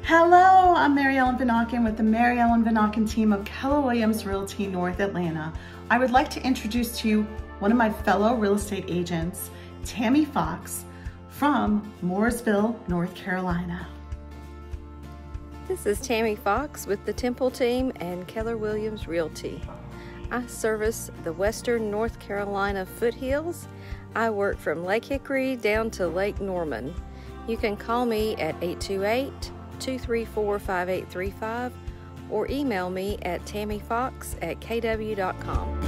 Hello, I'm Mary Ellen Van Auken with the Mary Ellen Van Auken team of Keller Williams Realty North Atlanta. I would like to introduce to you one of my fellow real estate agents, Tammy Fox from Mooresville, North Carolina. This is Tammy Fox with the Temple team and Keller Williams Realty. I service the western North Carolina foothills. I work from Lake Hickory down to Lake Norman. You can call me at 828-234-5835 or email me at tammyfox@kw.com.